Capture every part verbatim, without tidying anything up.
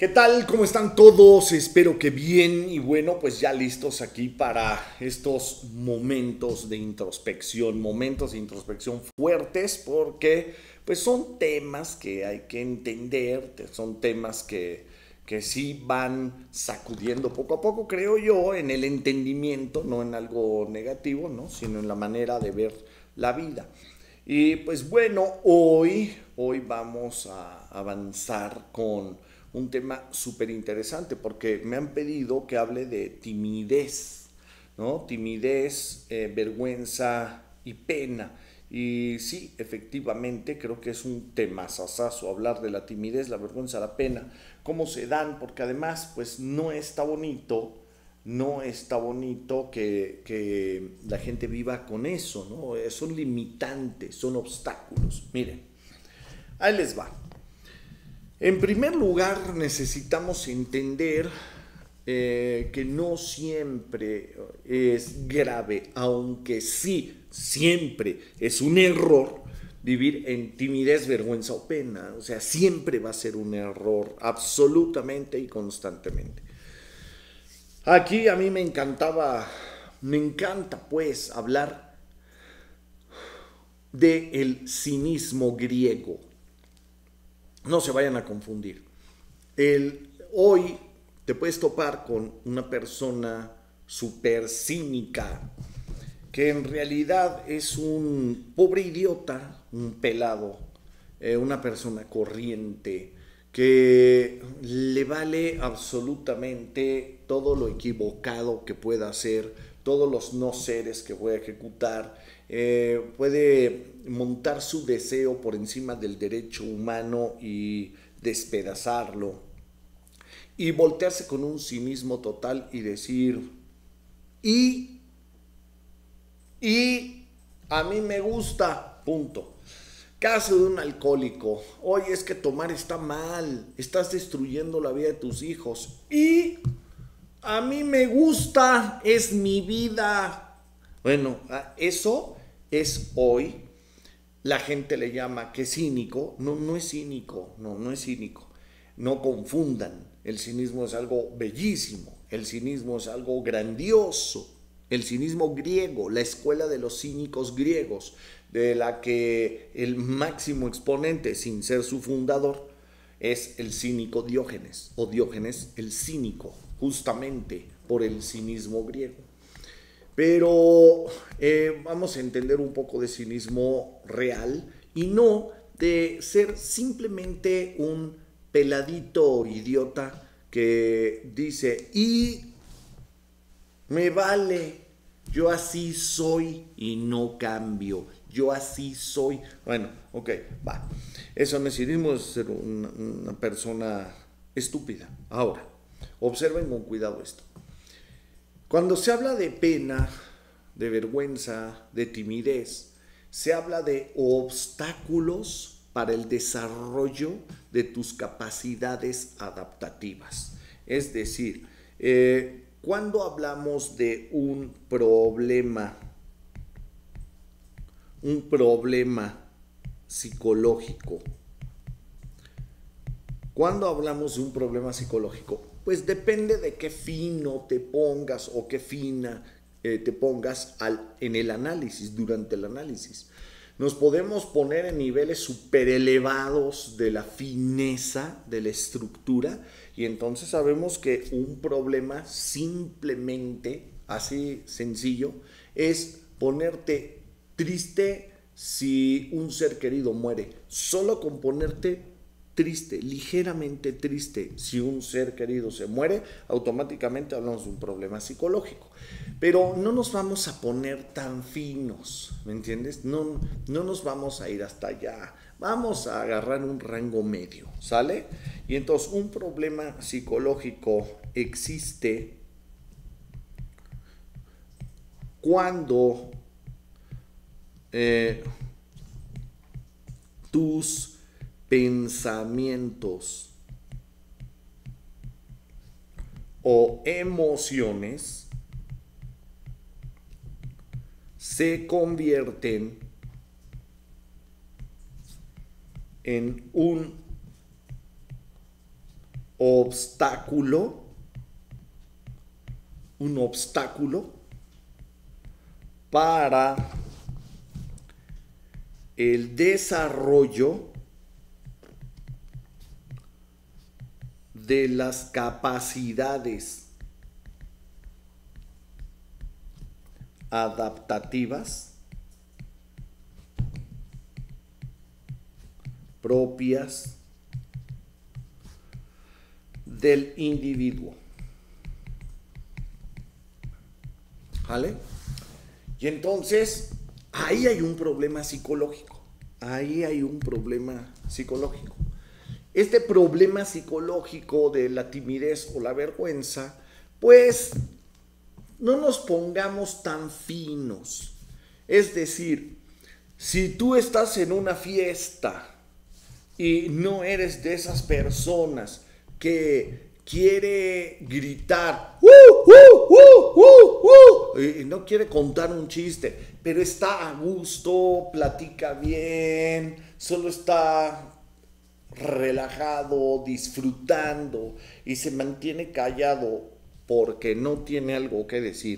¿Qué tal? ¿Cómo están todos? Espero que bien y bueno, pues ya listos aquí para estos momentos de introspección, momentos de introspección fuertes porque pues son temas que hay que entender, son temas que, que sí van sacudiendo poco a poco, creo yo, en el entendimiento, no en algo negativo, ¿no? Sino en la manera de ver la vida. Y pues bueno, hoy, hoy vamos a avanzar con un tema súper interesante porque me han pedido que hable de timidez, ¿no? Timidez, eh, vergüenza y pena. Y sí, efectivamente, creo que es un tema sasazo hablar de la timidez, la vergüenza, la pena, cómo se dan, porque además, pues no está bonito, no está bonito que, que la gente viva con eso, ¿no? Son limitantes, son obstáculos. Miren, ahí les va. En primer lugar, necesitamos entender eh, que no siempre es grave, aunque sí, siempre es un error vivir en timidez, vergüenza o pena. O sea, siempre va a ser un error, absolutamente y constantemente. Aquí a mí me encantaba, me encanta pues hablar del cinismo griego. No se vayan a confundir. El, hoy te puedes topar con una persona súper cínica que en realidad es un pobre idiota, un pelado, eh, una persona corriente que le vale absolutamente todo lo equivocado que pueda hacer, todos los no seres que pueda ejecutar, eh, puede montar su deseo por encima del derecho humano y despedazarlo y voltearse con un cinismo total y decir, y, y a mí me gusta, punto. Caso de un alcohólico, oye, es que tomar está mal, estás destruyendo la vida de tus hijos. Y a mí me gusta, es mi vida. Bueno, eso es hoy. La gente le llama que cínico. No, no es cínico, no, no es cínico. No confundan, el cinismo es algo bellísimo, el cinismo es algo grandioso. El cinismo griego, la escuela de los cínicos griegos, de la que el máximo exponente, sin ser su fundador, es el cínico Diógenes, o Diógenes el cínico, justamente por el cinismo griego. Pero eh, vamos a entender un poco de cinismo real y no de ser simplemente un peladito idiota que dice, y me vale, yo así soy y no cambio, yo así soy. Bueno, ok, va. Eso no es cinismo, es ser una, una persona estúpida. Ahora, observen con cuidado esto. Cuando se habla de pena, de vergüenza, de timidez, se habla de obstáculos para el desarrollo de tus capacidades adaptativas. Es decir, eh, cuando hablamos de un problema, un problema psicológico, cuando hablamos de un problema psicológico, pues depende de qué fino te pongas o qué fina eh, te pongas al, en el análisis, durante el análisis. Nos podemos poner en niveles súper elevados de la fineza de la estructura y entonces sabemos que un problema simplemente, así sencillo, es ponerte triste si un ser querido muere. Solo con ponerte triste, ligeramente triste, si un ser querido se muere, automáticamente hablamos de un problema psicológico. Pero no nos vamos a poner tan finos, ¿me entiendes? No, no nos vamos a ir hasta allá. Vamos a agarrar un rango medio, ¿sale? Y entonces un problema psicológico existe cuando eh, tus pensamientos o emociones se convierten en un obstáculo, un obstáculo para el desarrollo de las capacidades adaptativas propias del individuo. ¿Vale? Y entonces, ahí hay un problema psicológico. Ahí hay un problema psicológico. Este problema psicológico de la timidez o la vergüenza, pues no nos pongamos tan finos. Es decir, si tú estás en una fiesta y no eres de esas personas que quiere gritar ¡Uh, uh, uh, uh, uh! y no quiere contar un chiste, pero está a gusto, platica bien, solo está relajado, disfrutando y se mantiene callado porque no tiene algo que decir,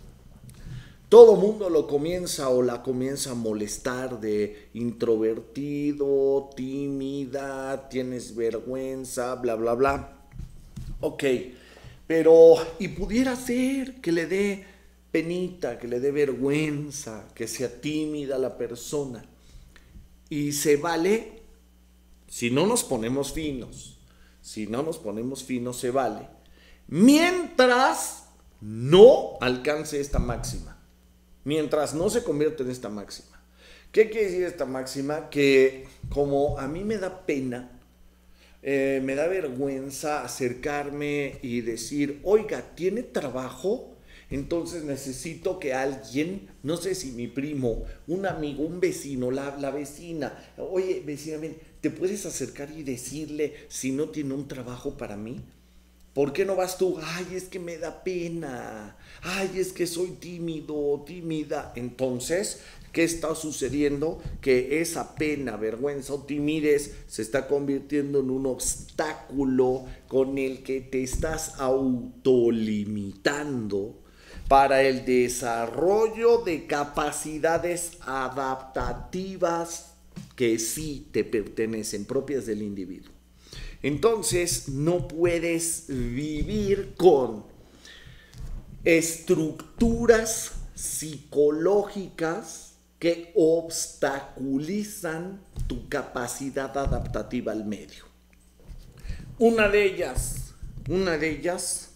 todo mundo lo comienza o la comienza a molestar de introvertido, tímida, tienes vergüenza, bla, bla, bla. Ok, pero y pudiera ser que le dé penita, que le dé vergüenza, que sea tímida la persona. Y se vale, si no nos ponemos finos, si no nos ponemos finos se vale, mientras no alcance esta máxima. Mientras no se convierte en esta máxima. ¿Qué quiere decir esta máxima? Que como a mí me da pena, eh, me da vergüenza acercarme y decir, oiga, ¿tiene trabajo? Entonces necesito que alguien, no sé si mi primo, un amigo, un vecino, la, la vecina, oye, vecina, ven, ¿te puedes acercar y decirle si no tiene un trabajo para mí? ¿Por qué no vas tú? Ay, es que me da pena. Ay, es que soy tímido, tímida. Entonces, ¿qué está sucediendo? Que esa pena, vergüenza o timidez se está convirtiendo en un obstáculo con el que te estás autolimitando para el desarrollo de capacidades adaptativas que sí te pertenecen, propias del individuo. Entonces no puedes vivir con estructuras psicológicas que obstaculizan tu capacidad adaptativa al medio. Una de ellas, una de ellas,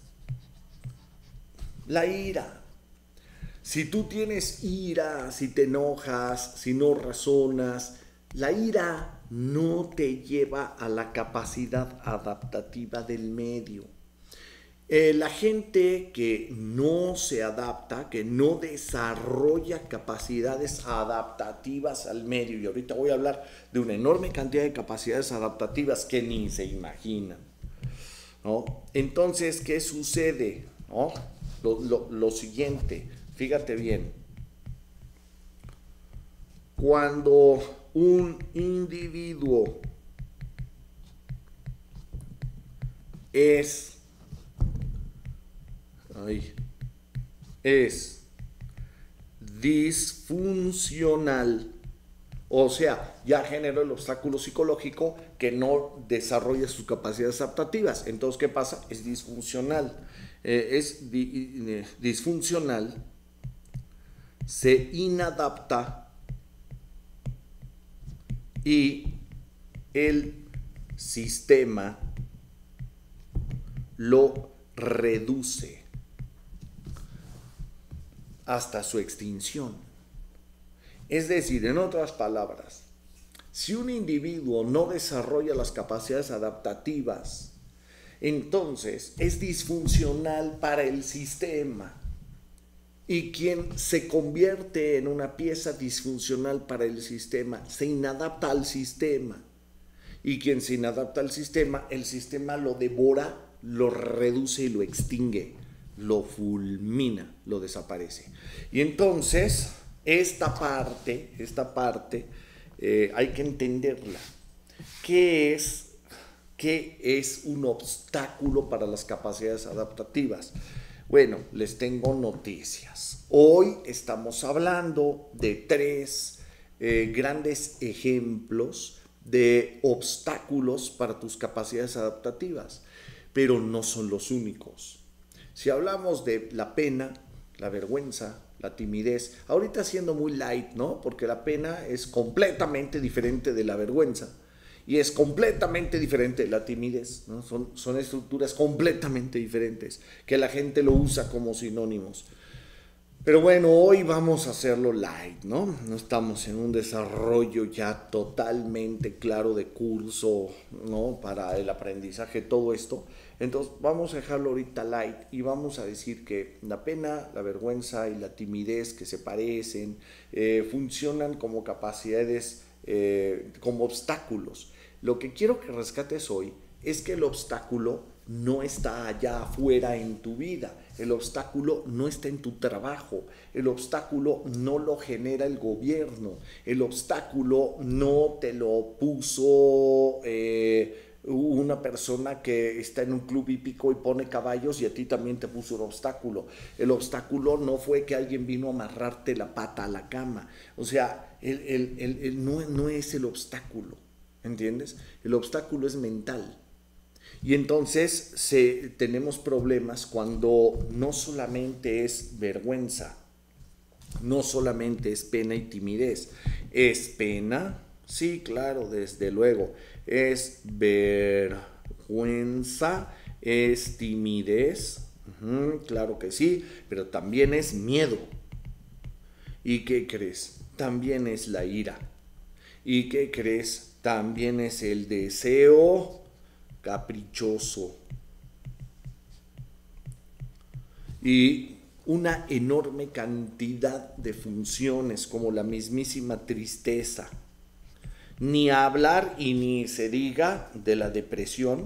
la ira. Si tú tienes ira, si te enojas, si no razonas, la ira no te lleva a la capacidad adaptativa del medio. Eh, la gente que no se adapta, que no desarrolla capacidades adaptativas al medio, y ahorita voy a hablar de una enorme cantidad de capacidades adaptativas que ni se imaginan, ¿no? Entonces, ¿qué sucede? ¿No? Lo, lo, lo siguiente, fíjate bien, cuando un individuo es, ay, es disfuncional, o sea, ya generó el obstáculo psicológico que no desarrolla sus capacidades adaptativas. Entonces, ¿qué pasa? Es disfuncional. Eh, es di, eh, disfuncional, se inadapta y el sistema lo reduce hasta su extinción. Es decir, en otras palabras, si un individuo no desarrolla las capacidades adaptativas, entonces es disfuncional para el sistema. Y quien se convierte en una pieza disfuncional para el sistema, se inadapta al sistema. Y quien se inadapta al sistema, el sistema lo devora, lo reduce y lo extingue, lo fulmina, lo desaparece. Y entonces, esta parte, esta parte, eh, hay que entenderla. ¿Qué es, ¿qué es un obstáculo para las capacidades adaptativas? Bueno, les tengo noticias. Hoy estamos hablando de tres eh, grandes ejemplos de obstáculos para tus capacidades adaptativas, pero no son los únicos. Si hablamos de la pena, la vergüenza, la timidez, ahorita siendo muy light, ¿no? Porque la pena es completamente diferente de la vergüenza y es completamente diferente de la timidez, ¿no? Son, son estructuras completamente diferentes que la gente lo usa como sinónimos. Pero bueno, hoy vamos a hacerlo light, ¿no? No estamos en un desarrollo ya totalmente claro de curso, ¿no? Para el aprendizaje, todo esto. Entonces vamos a dejarlo ahorita light y vamos a decir que la pena, la vergüenza y la timidez que se parecen, eh, funcionan como capacidades, eh, como obstáculos. Lo que quiero que rescates hoy es que el obstáculo no está allá afuera en tu vida. El obstáculo no está en tu trabajo, el obstáculo no lo genera el gobierno, el obstáculo no te lo puso eh, una persona que está en un club hípico y pone caballos y a ti también te puso un obstáculo. El obstáculo no fue que alguien vino a amarrarte la pata a la cama. O sea, el, el, el, el no, no es el obstáculo, ¿entiendes? El obstáculo es mental. Y entonces se, tenemos problemas cuando no solamente es vergüenza, no solamente es pena y timidez. ¿Es pena? Sí, claro, desde luego. ¿Es vergüenza? ¿Es timidez? Uh-huh, claro que sí, pero también es miedo. ¿Y qué crees? También es la ira. ¿Y qué crees? También es el deseo caprichoso y una enorme cantidad de funciones como la mismísima tristeza. Ni hablar y ni se diga de la depresión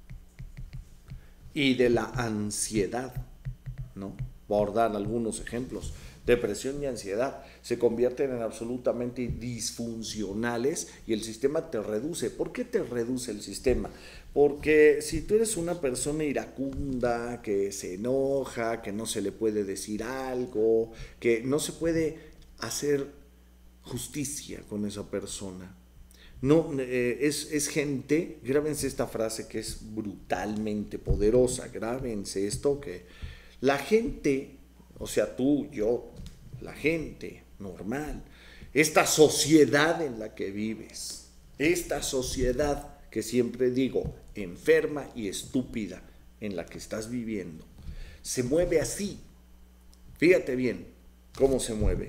y de la ansiedad, ¿no? Por dar algunos ejemplos. Depresión y ansiedad se convierten en absolutamente disfuncionales y el sistema te reduce. ¿Por qué te reduce el sistema? Porque si tú eres una persona iracunda, que se enoja, que no se le puede decir algo, que no se puede hacer justicia con esa persona, no, eh, es, es gente, grábense esta frase que es brutalmente poderosa, grábense esto, que la gente, o sea, tú, yo, la gente normal, esta sociedad en la que vives, esta sociedad que siempre digo, enferma y estúpida en la que estás viviendo, se mueve así. Fíjate bien cómo se mueve.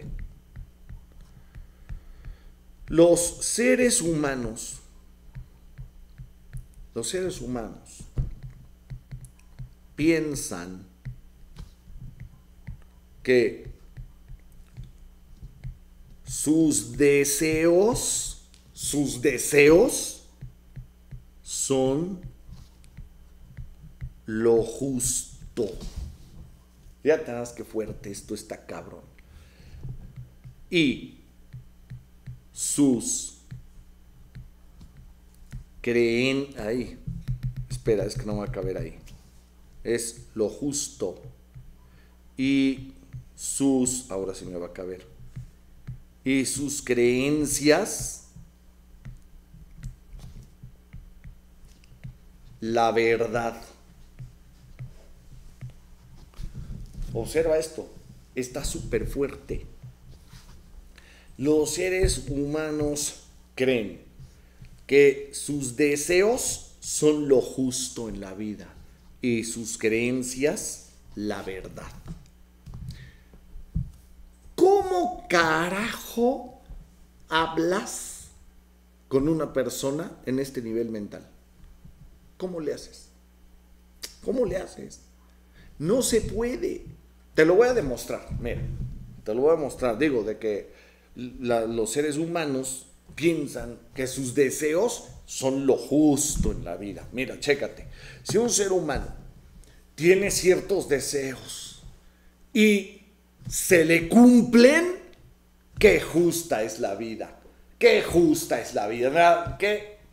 Los seres humanos, los seres humanos piensan que sus deseos, sus deseos son lo justo. Fíjate nada más que fuerte, esto está cabrón. Y sus creen, ahí, espera, es que no va a caber ahí. Es lo justo. Y sus, ahora sí me va a caber. Y sus creencias, la verdad. Observa esto, está súper fuerte. Los seres humanos creen que sus deseos son lo justo en la vida y sus creencias, la verdad. ¿Cómo carajo hablas con una persona en este nivel mental? ¿Cómo le haces? ¿Cómo le haces? No se puede. Te lo voy a demostrar. Mira, te lo voy a mostrar. Digo, de que la, los seres humanos piensan que sus deseos son lo justo en la vida. Mira, chécate. Si un ser humano tiene ciertos deseos y se le cumplen, qué justa es la vida. Qué justa es la vida. ¿Qué,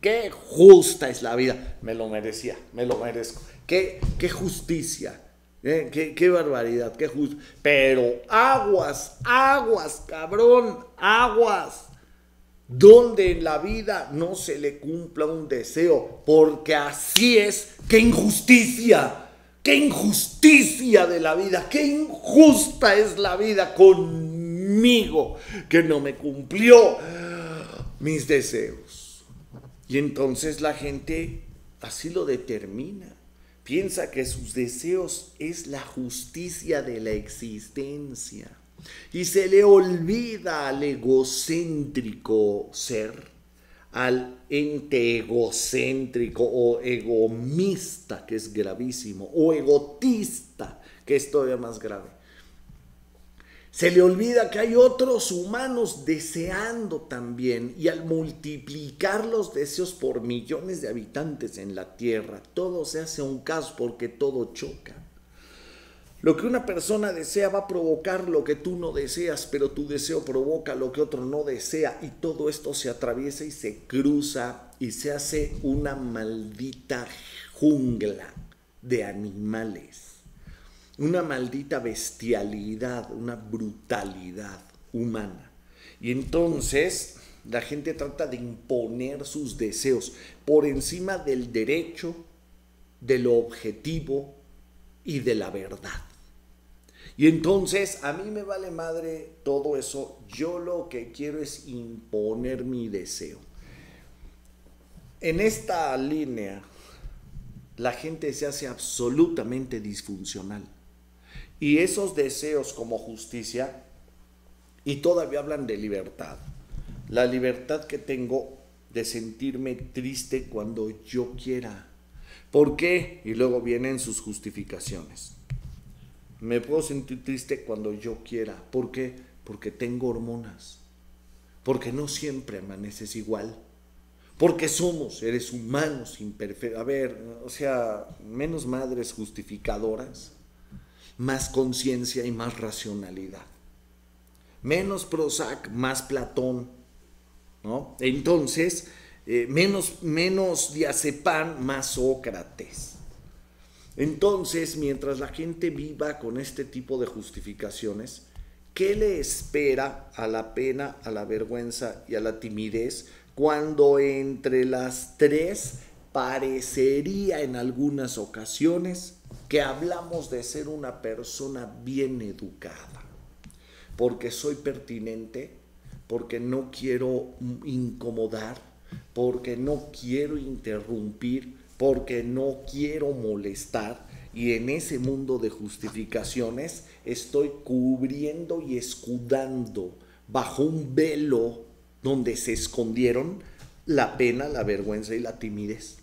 qué justa es la vida. Me lo merecía, me lo merezco. Qué, qué justicia, ¿eh? qué, qué barbaridad, qué justo. Pero aguas, aguas, cabrón, aguas. Donde en la vida no se le cumpla un deseo, porque así es. ¡Qué injusticia! ¡Qué injusticia de la vida! ¡Qué injusta es la vida conmigo, que no me cumplió mis deseos! Y entonces la gente así lo determina. Piensa que sus deseos es la justicia de la existencia. Y se le olvida al egocéntrico ser, al ente egocéntrico o egomista, que es gravísimo, o egotista, que es todavía más grave. Se le olvida que hay otros humanos deseando también, y al multiplicar los deseos por millones de habitantes en la Tierra, todo se hace un caos porque todo choca. Lo que una persona desea va a provocar lo que tú no deseas, pero tu deseo provoca lo que otro no desea, y todo esto se atraviesa y se cruza y se hace una maldita jungla de animales, una maldita bestialidad, una brutalidad humana. Y entonces la gente trata de imponer sus deseos por encima del derecho, de lo objetivo y de la verdad. Y entonces a mí me vale madre todo eso. Yo lo que quiero es imponer mi deseo. En esta línea la gente se hace absolutamente disfuncional, y esos deseos como justicia, y todavía hablan de libertad, la libertad que tengo de sentirme triste cuando yo quiera. ¿Por qué? Y luego vienen sus justificaciones. Me puedo sentir triste cuando yo quiera. ¿Por qué? Porque tengo hormonas. Porque no siempre amaneces igual. Porque somos seres humanos imperfectos. A ver, o sea, menos madres justificadoras, más conciencia y más racionalidad. Menos Prozac, más Platón, ¿no? Entonces, eh, menos, menos diazepam, más Sócrates. Entonces, mientras la gente viva con este tipo de justificaciones, ¿qué le espera a la pena, a la vergüenza y a la timidez cuando entre las tres parecería en algunas ocasiones que hablamos de ser una persona bien educada? Porque soy pertinente, porque no quiero incomodar, porque no quiero interrumpir, porque no quiero molestar, y en ese mundo de justificaciones estoy cubriendo y escudando bajo un velo donde se escondieron la pena, la vergüenza y la timidez.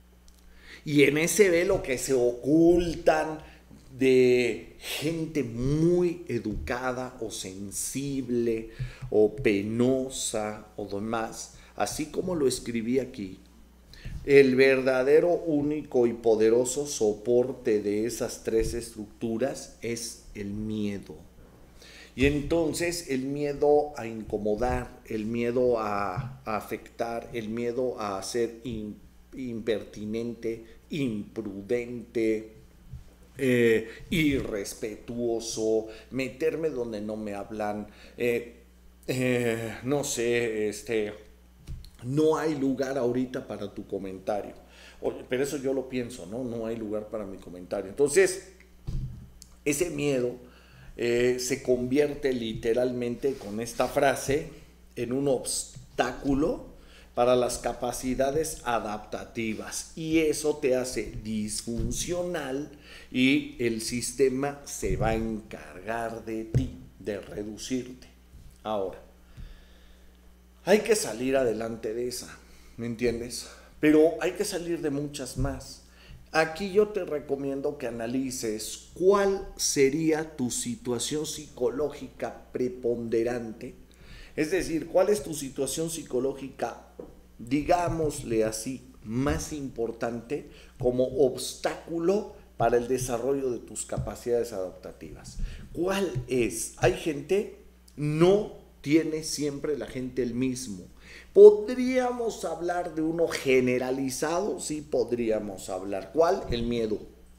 Y en ese velo que se ocultan de gente muy educada o sensible o penosa o demás, así como lo escribí aquí, el verdadero, único y poderoso soporte de esas tres estructuras es el miedo. Y entonces el miedo a incomodar, el miedo a, a afectar, el miedo a ser in, impertinente, imprudente, eh, irrespetuoso, meterme donde no me hablan, eh, eh, no sé, este... no hay lugar ahorita para tu comentario. Pero eso yo lo pienso, ¿no? No hay lugar para mi comentario. Entonces, ese miedo eh, se convierte literalmente con esta frase en un obstáculo para las capacidades adaptativas. Y eso te hace disfuncional, y el sistema se va a encargar de ti, de reducirte. Ahora, hay que salir adelante de esa, ¿me entiendes? Pero hay que salir de muchas más. Aquí yo te recomiendo que analices cuál sería tu situación psicológica preponderante. Es decir, cuál es tu situación psicológica, digámosle así, más importante como obstáculo para el desarrollo de tus capacidades adaptativas. ¿Cuál es? Hay gente no tiene siempre la gente el mismo. ¿Podríamos hablar de uno generalizado? Sí, podríamos hablar. ¿Cuál? El miedo.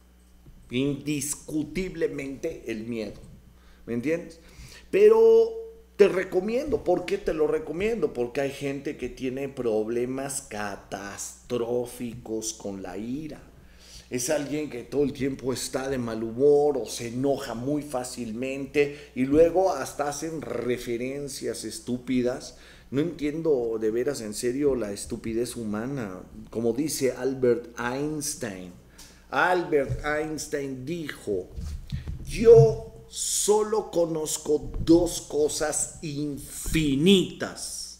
Indiscutiblemente el miedo. ¿Me entiendes? Pero te recomiendo. ¿Por qué te lo recomiendo? Porque hay gente que tiene problemas catastróficos con la ira. Es alguien que todo el tiempo está de mal humor o se enoja muy fácilmente y luego hasta hacen referencias estúpidas. No entiendo de veras en serio la estupidez humana. Como dice Albert Einstein. Albert Einstein dijo: yo solo conozco dos cosas infinitas: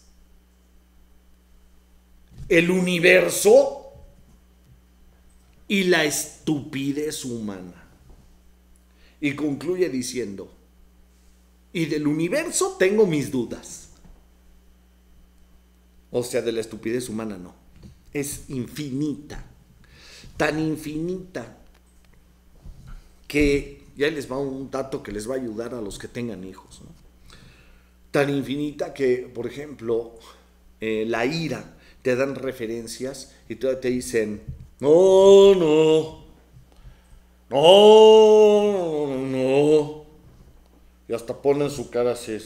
el universo y la estupidez humana. Y concluye diciendo: y del universo tengo mis dudas. O sea, de la estupidez humana no. Es infinita. Tan infinita que, ya les va un dato que les va a ayudar a los que tengan hijos, ¿no? Tan infinita que, por ejemplo, eh, la ira, te dan referencias y todavía te dicen: no, no, no, no, no. Y hasta ponen su cara así.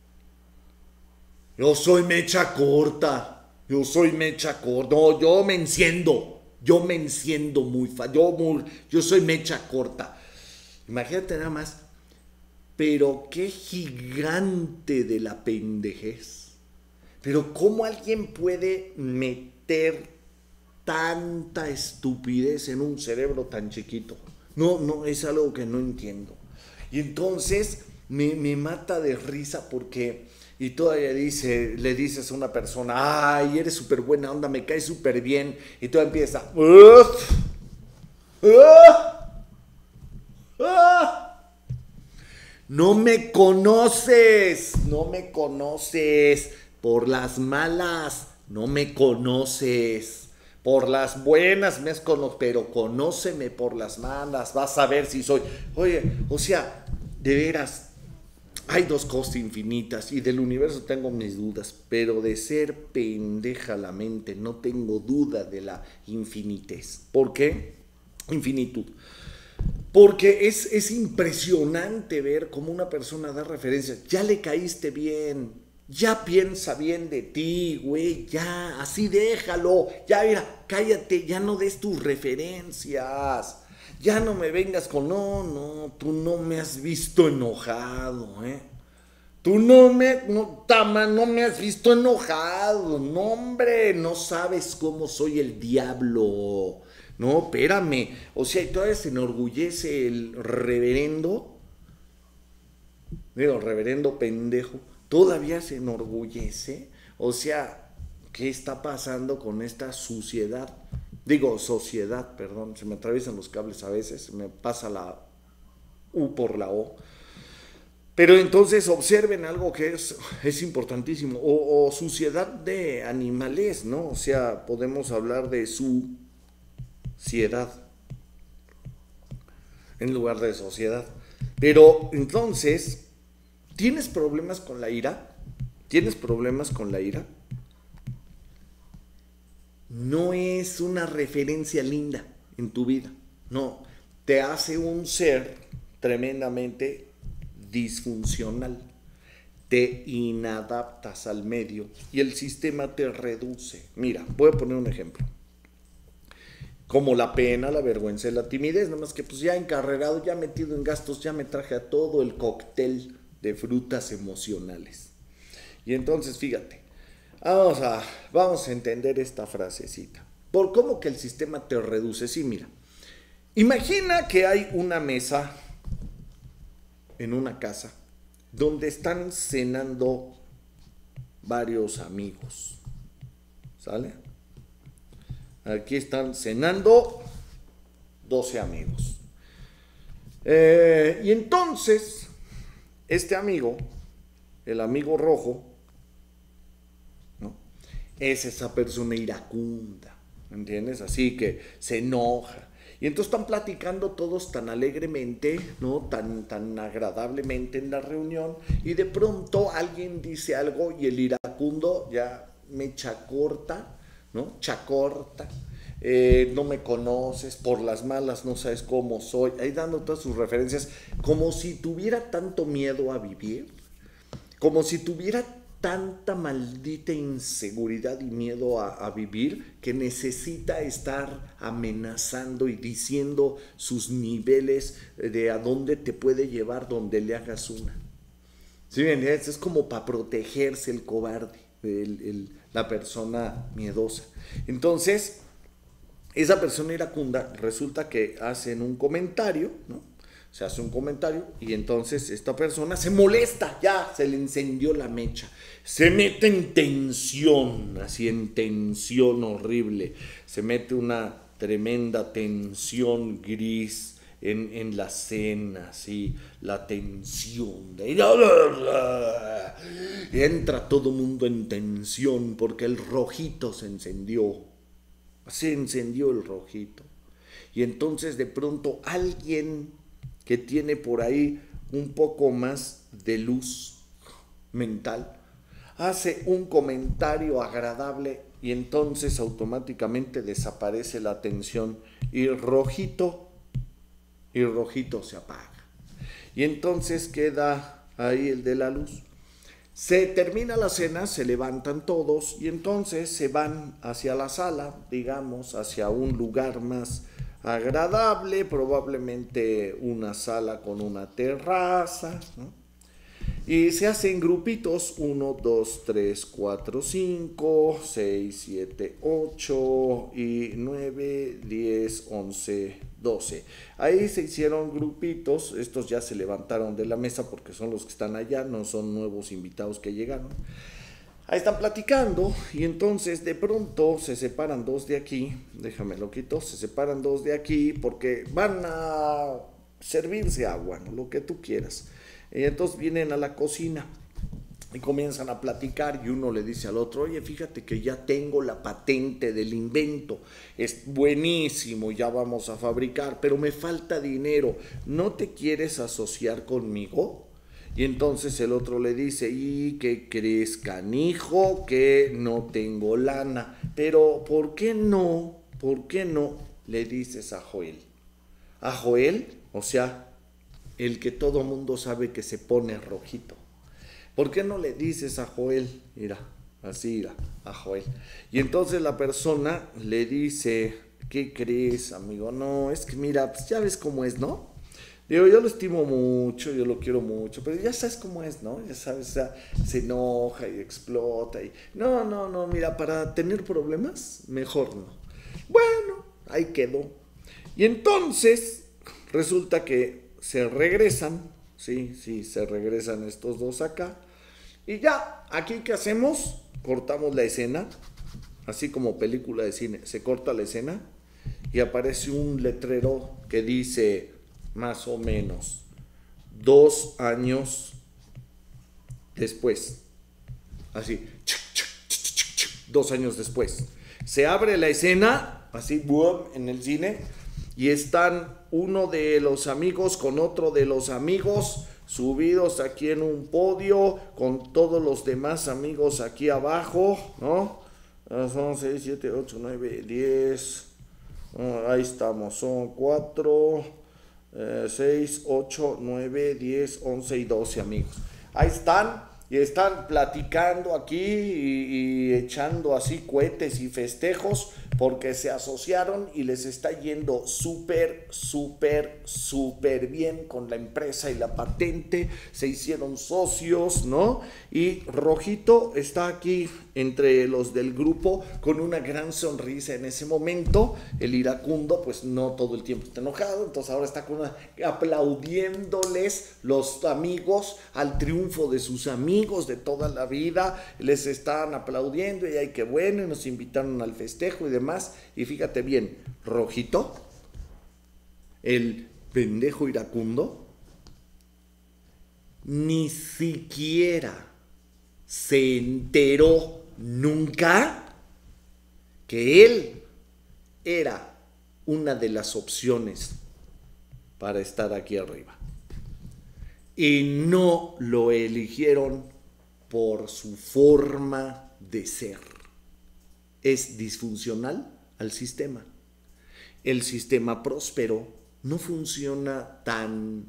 Yo soy mecha corta, yo soy mecha corta, no, yo me enciendo, yo me enciendo muy fácil, yo, muy, yo soy mecha corta. Imagínate nada más, pero qué gigante de la pendejez. Pero cómo alguien puede meter tanta estupidez en un cerebro tan chiquito. No, no, es algo que no entiendo. Y entonces me, me mata de risa porque... Y todavía dice, le dices a una persona: ay, eres súper buena onda, me caes súper bien. Y todavía empieza: ¡Uf! ¡Ah! ¡Ah! No me conoces, no me conoces. Por las malas, no me conoces. Por las buenas me has conocido, pero conóceme por las malas. Vas a ver si soy... Oye, o sea, de veras... Hay dos cosas infinitas y del universo tengo mis dudas, pero de ser pendeja la mente no tengo duda de la infinitez. ¿Por qué? Infinitud. Porque es, es impresionante ver cómo una persona da referencias. Ya le caíste bien, ya piensa bien de ti, güey, ya, así déjalo. Ya, mira, cállate, ya no des tus referencias. Ya no me vengas con, no, no, tú no me has visto enojado, ¿eh? Tú no me, no, Tama, no me has visto enojado, no, hombre, no sabes cómo soy el diablo. No, espérame, o sea, y todavía se enorgullece el reverendo, digo, reverendo pendejo, todavía se enorgullece, o sea, ¿qué está pasando con esta suciedad? Digo, sociedad, perdón, se me atraviesan los cables a veces, me pasa la U por la O. Pero entonces observen algo que es, es importantísimo, o, o suciedad de animales, ¿no? O sea, podemos hablar de suciedad en lugar de sociedad. Pero entonces, ¿tienes problemas con la ira? ¿Tienes problemas con la ira? No es una referencia linda en tu vida, no, te hace un ser tremendamente disfuncional, te inadaptas al medio y el sistema te reduce. Mira, voy a poner un ejemplo, como la pena, la vergüenza y la timidez, nada más que pues ya encarrerado, ya metido en gastos, ya me traje a todo el cóctel de frutas emocionales. Y entonces fíjate, Vamos a, vamos a entender esta frasecita. ¿Por cómo que el sistema te reduce? Sí, mira. Imagina que hay una mesa en una casa donde están cenando varios amigos. ¿Sale? Aquí están cenando doce amigos. Eh, y entonces, este amigo, el amigo rojo, es esa persona iracunda, ¿entiendes? Así que se enoja Y entonces están platicando todos tan alegremente, ¿no? Tan, tan agradablemente en la reunión, y de pronto alguien dice algo y el iracundo ya me chacorta, ¿no? Chacorta. Eh, no me conoces, por las malas no sabes cómo soy, ahí dando todas sus referencias, como si tuviera tanto miedo a vivir, como si tuviera tanta maldita inseguridad y miedo a, a vivir, que necesita estar amenazando y diciendo sus niveles de a dónde te puede llevar donde le hagas una. ¿Sí me entiendes? Es como para protegerse el cobarde, el, el, la persona miedosa. Entonces, esa persona iracunda resulta que hacen un comentario, ¿no? Se hace un comentario y entonces esta persona se molesta, ya se le encendió la mecha, se mete en tensión, así en tensión horrible, se mete una tremenda tensión gris en, en la cena, así, la tensión, de... entra todo mundo en tensión porque el rojito se encendió. Se encendió el rojito. Y entonces de pronto alguien que tiene por ahí un poco más de luz mental hace un comentario agradable y entonces automáticamente desaparece la tensión y rojito y rojito se apaga. Y entonces queda ahí el de la luz. Se termina la cena, se levantan todos y entonces se van hacia la sala, digamos, hacia un lugar más agradable, probablemente una sala con una terraza, ¿no? Y se hacen grupitos, uno, dos, tres, cuatro, cinco, seis, siete, ocho y nueve, diez, once, doce. Ahí se hicieron grupitos, estos ya se levantaron de la mesa porque son los que están allá, no son nuevos invitados que llegaron. Ahí están platicando y entonces de pronto se separan dos de aquí, déjame lo quito, se separan dos de aquí porque van a servirse agua, ¿no? Lo que tú quieras. Y entonces vienen a la cocina y comienzan a platicar y uno le dice al otro, oye, fíjate que ya tengo la patente del invento, es buenísimo, ya vamos a fabricar, pero me falta dinero, ¿no te quieres asociar conmigo? Y entonces el otro le dice, ¿y qué crees, canijo? Que no tengo lana, pero ¿por qué no? ¿Por qué no? Le dices a Joel. A Joel, o sea, el que todo mundo sabe que se pone rojito. ¿Por qué no le dices a Joel? Mira, así mira, a Joel. Y entonces la persona le dice, ¿qué crees, amigo? No, es que mira, pues ya ves cómo es, ¿no? Digo, yo lo estimo mucho, yo lo quiero mucho, pero ya sabes cómo es, ¿no? Ya sabes, o sea, se enoja y explota y... No, no, no, mira, para tener problemas, mejor no. Bueno, ahí quedó. Y entonces, resulta que se regresan, sí, sí, se regresan estos dos acá. Y ya, aquí ¿qué hacemos? Cortamos la escena, así como película de cine, se corta la escena y aparece un letrero que dice, más o menos, dos años después. Así, dos años después. Se abre la escena, así, boom, en el cine, y están uno de los amigos con otro de los amigos subidos aquí en un podio con todos los demás amigos aquí abajo, ¿no? Son seis, siete, ocho, nueve, diez, ahí estamos, son cuatro, seis, ocho, nueve, diez, once y doce amigos. Ahí están. Y están platicando aquí y, y echando así cohetes y festejos porque se asociaron y les está yendo súper, súper, súper bien con la empresa y la patente. Se hicieron socios, ¿no? Y Rojito está aquí entre los del grupo con una gran sonrisa en ese momento. El iracundo, pues no todo el tiempo está enojado, entonces ahora está con una, aplaudiéndoles los amigos al triunfo de sus amigos de toda la vida, les están aplaudiendo y ay, qué bueno, y nos invitaron al festejo y demás. Y fíjate bien, Rojito, el pendejo iracundo, ni siquiera se enteró nunca que él era una de las opciones para estar aquí arriba. Y no lo eligieron por su forma de ser. Es disfuncional al sistema. El sistema próspero no funciona tan,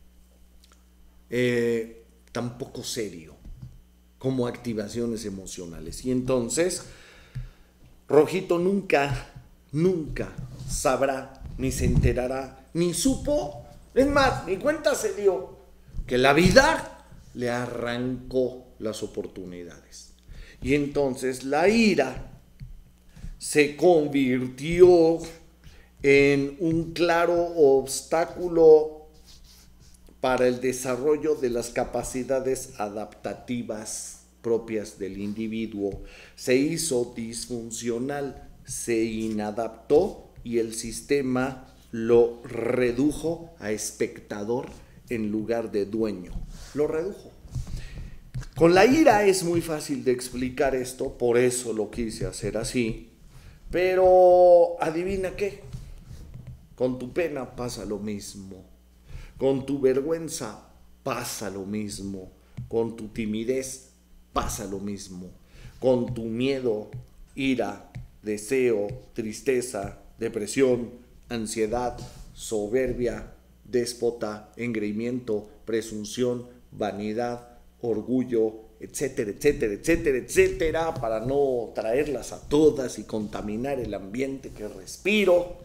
eh, tan poco serio como activaciones emocionales. Y entonces, Rojito nunca, nunca sabrá, ni se enterará, ni supo, es más, ni cuenta se dio, que la vida le arrancó las oportunidades. Y entonces la ira se convirtió en un claro obstáculo para el desarrollo de las capacidades adaptativas propias del individuo. Se hizo disfuncional, se inadaptó y el sistema lo redujo a espectador en lugar de dueño. Lo redujo. Con la ira es muy fácil de explicar esto, por eso lo quise hacer así. Pero adivina qué, con tu pena pasa lo mismo, con tu vergüenza pasa lo mismo, con tu timidez pasa lo mismo, con tu miedo, ira, deseo, tristeza, depresión, ansiedad, soberbia, déspota, engreimiento, presunción, vanidad, orgullo, etcétera, etcétera, etcétera, etcétera, para no traerlas a todas y contaminar el ambiente que respiro.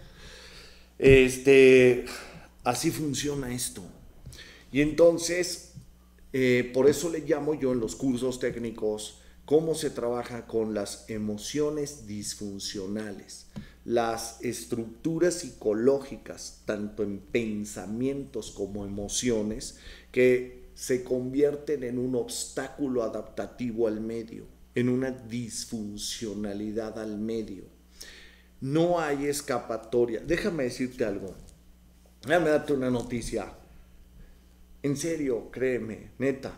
Este, así funciona esto. Y entonces, eh, por eso le llamo yo en los cursos técnicos cómo se trabaja con las emociones disfuncionales, las estructuras psicológicas, tanto en pensamientos como emociones, que se convierten en un obstáculo adaptativo al medio, en una disfuncionalidad al medio. No hay escapatoria. Déjame decirte algo. Déjame darte una noticia. En serio, créeme, neta.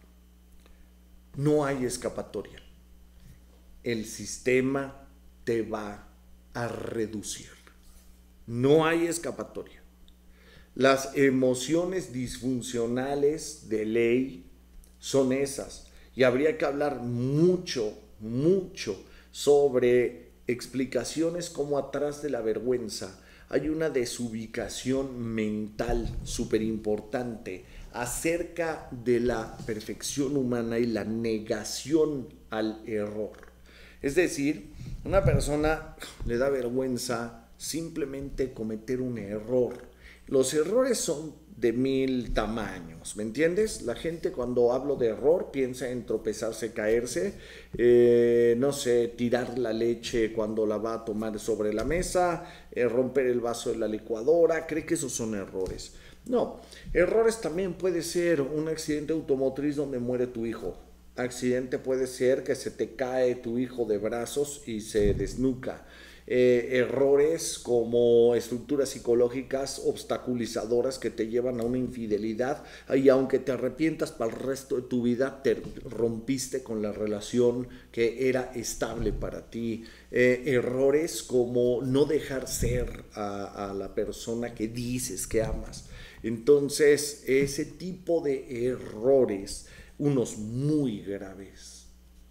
No hay escapatoria. El sistema te va a reducir. No hay escapatoria. Las emociones disfuncionales de ley son esas. Y habría que hablar mucho, mucho sobre explicaciones como atrás de la vergüenza hay una desubicación mental súper importante acerca de la perfección humana y la negación al error. Es decir, una persona le da vergüenza simplemente cometer un error. Los errores son de mil tamaños, ¿me entiendes? La gente cuando hablo de error piensa en tropezarse, caerse, eh, no sé, tirar la leche cuando la va a tomar sobre la mesa, eh, romper el vaso de la licuadora, cree que esos son errores. No, errores también puede ser un accidente automotriz donde muere tu hijo. Accidente puede ser que se te cae tu hijo de brazos y se desnuca. Eh, errores como estructuras psicológicas obstaculizadoras que te llevan a una infidelidad y aunque te arrepientas para el resto de tu vida, te rompiste con la relación que era estable para ti. Eh, errores como no dejar ser a, a la persona que dices que amas. Entonces, ese tipo de errores, unos muy graves,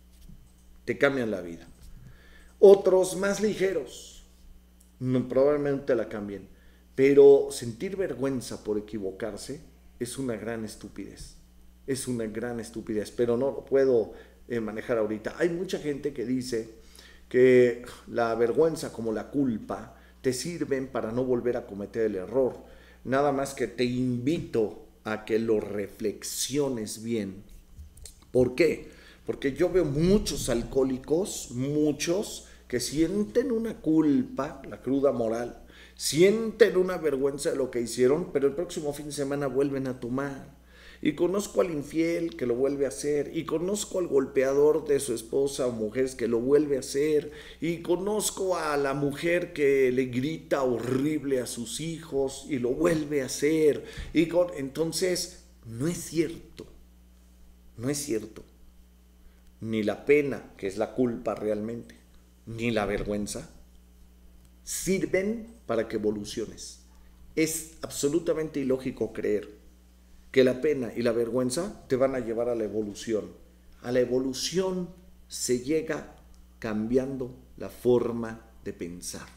te cambian la vida. Otros más ligeros, no, probablemente la cambien, pero sentir vergüenza por equivocarse es una gran estupidez, es una gran estupidez, pero no lo puedo eh, manejar ahorita. Hay mucha gente que dice que la vergüenza como la culpa te sirven para no volver a cometer el error, nada más que te invito a que lo reflexiones bien. ¿Por qué? Porque yo veo muchos alcohólicos, muchos, que sienten una culpa, la cruda moral, sienten una vergüenza de lo que hicieron, pero el próximo fin de semana vuelven a tomar. Y conozco al infiel que lo vuelve a hacer, y conozco al golpeador de su esposa o mujeres que lo vuelve a hacer, y conozco a la mujer que le grita horrible a sus hijos y lo vuelve a hacer. Y con... Entonces, no es cierto, no es cierto. Ni la pena, que es la culpa realmente, ni la vergüenza sirven para que evoluciones. Es absolutamente ilógico creer que la pena y la vergüenza te van a llevar a la evolución. A la evolución se llega cambiando la forma de pensar,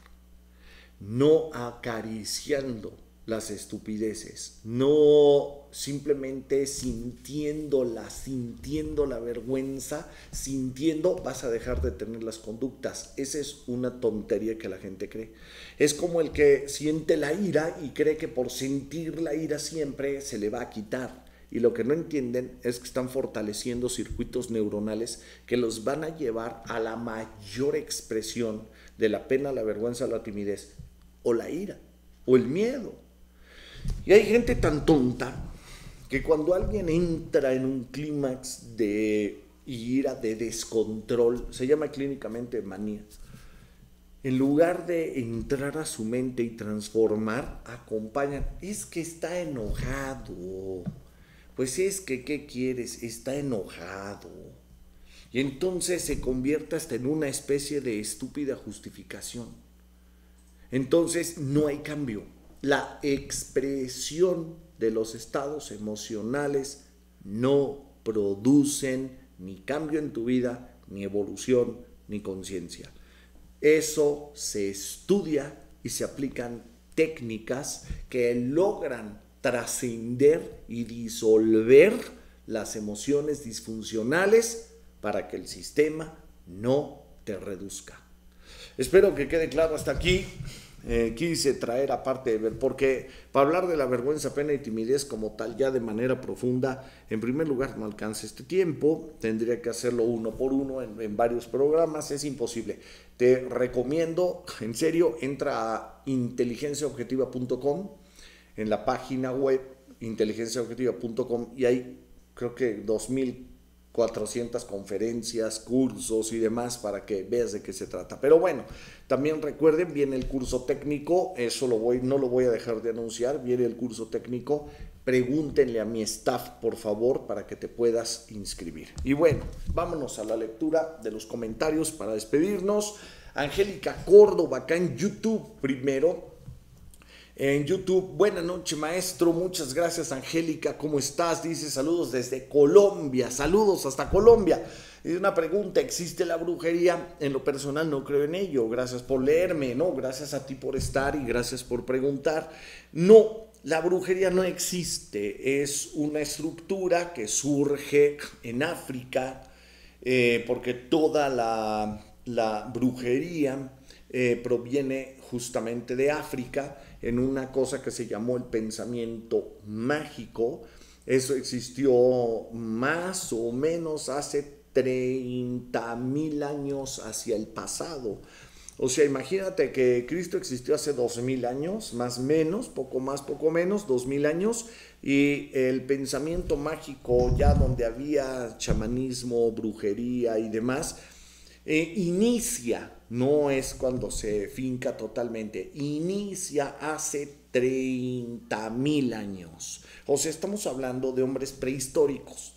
no acariciando las estupideces, no simplemente sintiéndola, sintiendo la vergüenza, sintiendo, vas a dejar de tener las conductas. Esa es una tontería que la gente cree. Es como el que siente la ira y cree que por sentir la ira siempre se le va a quitar. Y lo que no entienden es que están fortaleciendo circuitos neuronales que los van a llevar a la mayor expresión de la pena, la vergüenza, la timidez, o la ira, o el miedo. Y hay gente tan tonta que cuando alguien entra en un clímax de ira, de descontrol, se llama clínicamente manía, en lugar de entrar a su mente y transformar, acompañan, es que está enojado, pues es que, ¿qué quieres? Está enojado. Y entonces se convierte hasta en una especie de estúpida justificación. Entonces no hay cambio. La expresión de los estados emocionales no producen ni cambio en tu vida, ni evolución, ni conciencia. Eso se estudia y se aplican técnicas que logran trascender y disolver las emociones disfuncionales para que el sistema no te reduzca. Espero que quede claro hasta aquí. Eh, quise traer aparte de ver, porque para hablar de la vergüenza, pena y timidez como tal, ya de manera profunda, en primer lugar no alcanza este tiempo, tendría que hacerlo uno por uno en, en varios programas, es imposible. Te recomiendo, en serio, entra a inteligencia objetiva punto com, en la página web inteligencia objetiva punto com, y hay creo que dos mil cuatrocientas conferencias, cursos y demás para que veas de qué se trata. Pero bueno, también recuerden, viene el curso técnico, eso lo voy, no lo voy a dejar de anunciar, viene el curso técnico, pregúntenle a mi staff por favor para que te puedas inscribir. Y bueno, vámonos a la lectura de los comentarios para despedirnos. Angélica Córdoba acá en YouTube primero. En YouTube, buenas noches maestro, muchas gracias Angélica, ¿cómo estás? Dice saludos desde Colombia, saludos hasta Colombia. Y una pregunta, ¿existe la brujería? En lo personal no creo en ello, gracias por leerme, no, gracias a ti por estar y gracias por preguntar. No, la brujería no existe, es una estructura que surge en África, eh, porque toda la, la brujería eh, proviene justamente de África, en una cosa que se llamó el pensamiento mágico. Eso existió más o menos hace treinta mil años hacia el pasado. O sea, imagínate que Cristo existió hace dos mil años, más o menos, poco más, poco menos, dos mil años, y el pensamiento mágico, ya donde había chamanismo, brujería y demás, eh, inicia, no es cuando se finca totalmente, inicia hace treinta mil años. O sea, estamos hablando de hombres prehistóricos,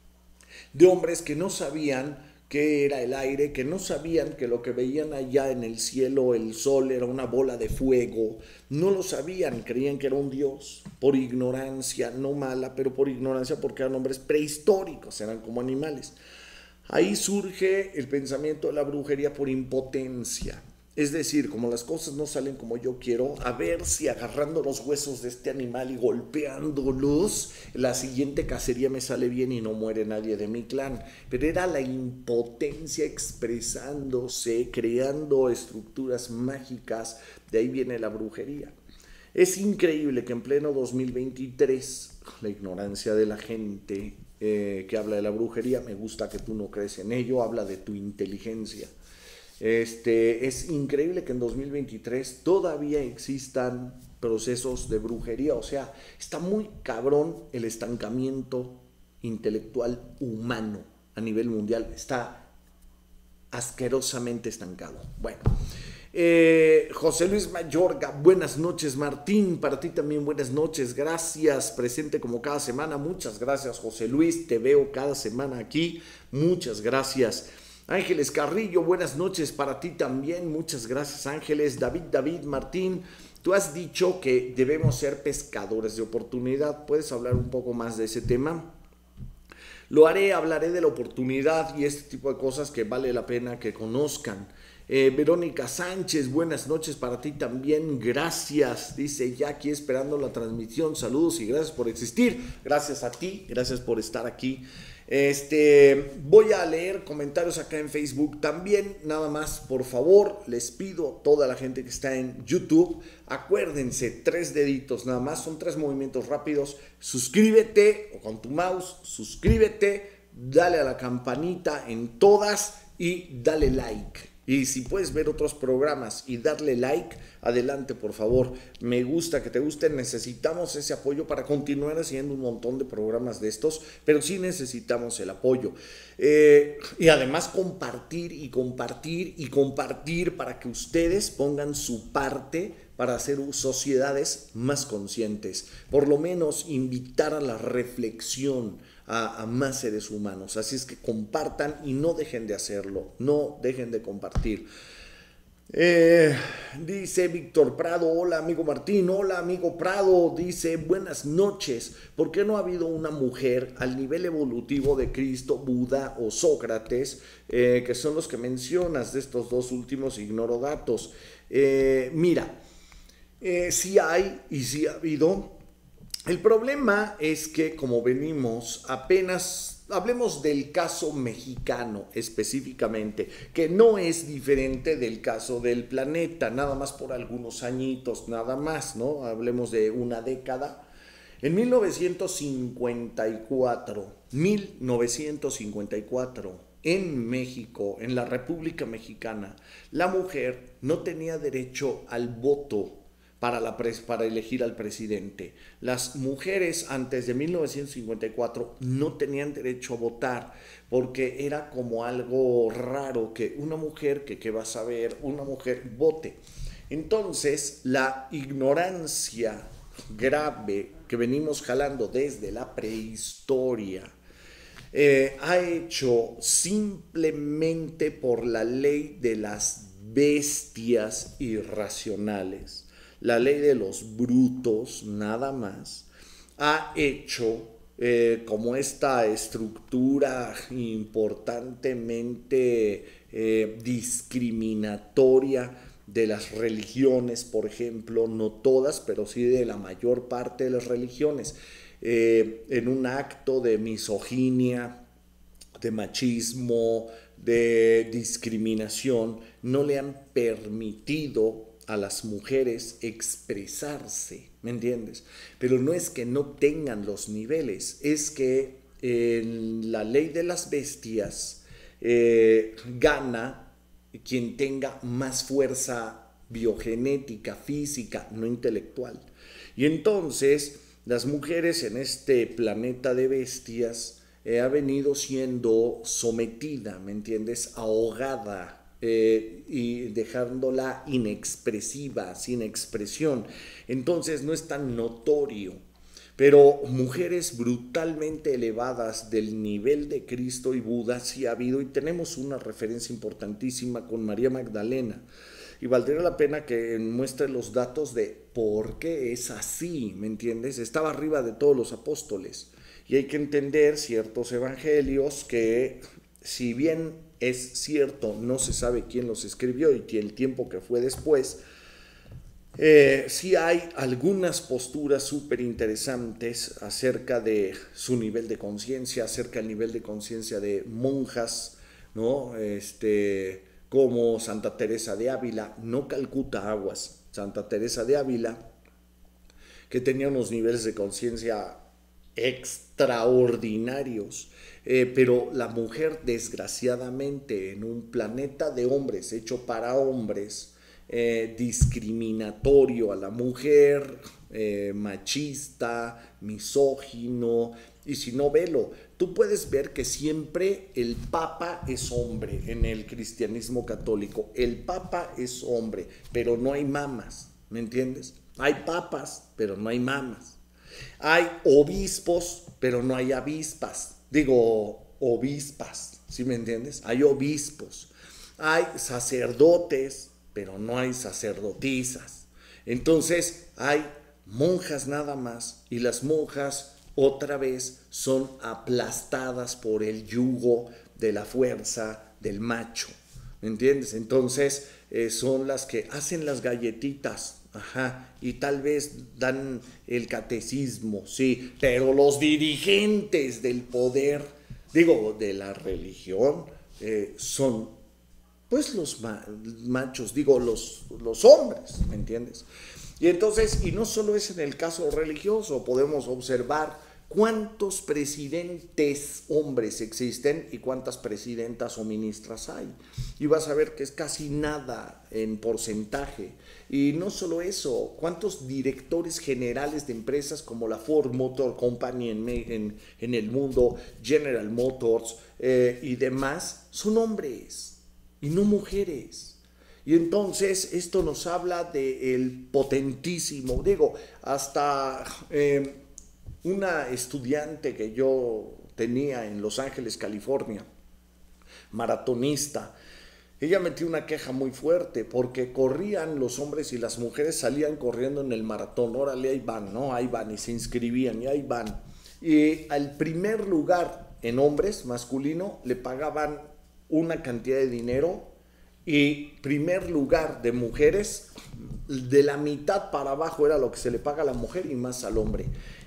de hombres que no sabían qué era el aire, que no sabían que lo que veían allá en el cielo, el sol, era una bola de fuego. No lo sabían, creían que era un dios, por ignorancia, no mala, pero por ignorancia, porque eran hombres prehistóricos, eran como animales. Ahí surge el pensamiento de la brujería por impotencia. Es decir, como las cosas no salen como yo quiero, a ver si agarrando los huesos de este animal y golpeándolos, la siguiente cacería me sale bien y no muere nadie de mi clan. Pero era la impotencia expresándose, creando estructuras mágicas, de ahí viene la brujería. Es increíble que en pleno dos mil veintitrés, la ignorancia de la gente eh, que habla de la brujería, me gusta que tú no crees en ello, habla de tu inteligencia. Este, es increíble que en dos mil veintitrés todavía existan procesos de brujería, o sea, está muy cabrón el estancamiento intelectual humano a nivel mundial, está asquerosamente estancado. Bueno, eh, José Luis Mayorga, buenas noches Martín, para ti también buenas noches, gracias, presente como cada semana, muchas gracias José Luis, te veo cada semana aquí, muchas gracias. Ángeles Carrillo, buenas noches para ti también. Muchas gracias, Ángeles. David, David Martín, tú has dicho que debemos ser pescadores de oportunidad. ¿Puedes hablar un poco más de ese tema? Lo haré, hablaré de la oportunidad y este tipo de cosas que vale la pena que conozcan. Eh, Verónica Sánchez, buenas noches para ti también, gracias, dice ya aquí esperando la transmisión, saludos y gracias por existir, gracias a ti, gracias por estar aquí. Este, voy a leer comentarios acá en Facebook también, nada más, por favor, les pido a toda la gente que está en YouTube, acuérdense, tres deditos nada más, son tres movimientos rápidos, suscríbete o con tu mouse, suscríbete, dale a la campanita en todas y dale like. Y si puedes ver otros programas y darle like, adelante por favor. Me gusta que te gusten, necesitamos ese apoyo para continuar haciendo un montón de programas de estos, pero sí necesitamos el apoyo. Eh, y además compartir y compartir y compartir para que ustedes pongan su parte para hacer sociedades más conscientes. Por lo menos invitar a la reflexión A, a más seres humanos, así es que compartan y no dejen de hacerlo, no dejen de compartir. Eh, dice Víctor Prado, hola amigo Martín, hola amigo Prado, dice buenas noches, ¿por qué no ha habido una mujer al nivel evolutivo de Cristo, Buda o Sócrates, eh, que son los que mencionas? De estos dos últimos ignoro datos. Eh, mira, eh, sí hay y sí ha habido. El problema es que, como venimos, apenas hablemos del caso mexicano específicamente, que no es diferente del caso del planeta, nada más por algunos añitos, nada más, ¿no? Hablemos de una década. En mil novecientos cincuenta y cuatro, mil novecientos cincuenta y cuatro, en México, en la República Mexicana, la mujer no tenía derecho al voto Para, la pres, para elegir al presidente. Las mujeres antes de mil novecientos cincuenta y cuatro no tenían derecho a votar porque era como algo raro que una mujer, que qué va a saber, una mujer vote. Entonces la ignorancia grave que venimos jalando desde la prehistoria eh, ha hecho simplemente por la ley de las bestias irracionales, la ley de los brutos, nada más, ha hecho eh, como esta estructura importantemente eh, discriminatoria de las religiones, por ejemplo, no todas, pero sí de la mayor parte de las religiones, eh, en un acto de misoginia, de machismo, de discriminación, no le han permitido a las mujeres expresarse, ¿me entiendes? Pero no es que no tengan los niveles, es que en la ley de las bestias eh, gana quien tenga más fuerza biogenética, física, no intelectual. Y entonces las mujeres en este planeta de bestias eh, ha venido siendo sometida, ¿me entiendes? Ahogada, Eh, y dejándola inexpresiva, sin expresión. Entonces no es tan notorio, pero mujeres brutalmente elevadas del nivel de Cristo y Buda sí ha habido, y tenemos una referencia importantísima con María Magdalena, y valdría la pena que muestre los datos de por qué es así, ¿me entiendes? Estaba arriba de todos los apóstoles, y hay que entender ciertos evangelios que, si bien es cierto, no se sabe quién los escribió y el tiempo que fue después, eh, sí hay algunas posturas súper interesantes acerca de su nivel de conciencia, acerca del nivel de conciencia de monjas, ¿no? Este, como Santa Teresa de Ávila, no Calcuta Aguas, Santa Teresa de Ávila, que tenía unos niveles de conciencia extraordinarios. Eh, pero la mujer, desgraciadamente, en un planeta de hombres hecho para hombres, eh, discriminatorio a la mujer, eh, machista, misógino, y si no, velo, tú puedes ver que siempre el Papa es hombre en el cristianismo católico, el Papa es hombre, pero no hay mamas, ¿me entiendes? Hay papas, pero no hay mamas. Hay obispos, pero no hay avispas. Digo, obispas, ¿sí me entiendes? Hay obispos, hay sacerdotes, pero no hay sacerdotisas. Entonces hay monjas nada más, y las monjas otra vez son aplastadas por el yugo de la fuerza del macho, ¿me entiendes? Entonces eh, son las que hacen las galletitas, ajá, y tal vez dan el catecismo, sí, pero los dirigentes del poder, digo, de la religión, eh, son pues los ma machos, digo, los, los hombres, ¿me entiendes? Y entonces, y no solo es en el caso religioso, podemos observar cuántos presidentes hombres existen y cuántas presidentas o ministras hay. Y vas a ver que es casi nada en porcentaje. Y no solo eso, cuántos directores generales de empresas como la Ford Motor Company en, en, en el mundo, General Motors eh, y demás, son hombres y no mujeres. Y entonces esto nos habla del potentísimo, digo, hasta eh, una estudiante que yo tenía en Los Ángeles, California, maratonista, ella metió una queja muy fuerte porque corrían los hombres y las mujeres salían corriendo en el maratón, órale, ahí van, ¿no? Ahí van y se inscribían y ahí van. Y al primer lugar en hombres, masculino, le pagaban una cantidad de dinero, y primer lugar de mujeres, de la mitad para abajo era lo que se le paga a la mujer y más al hombre.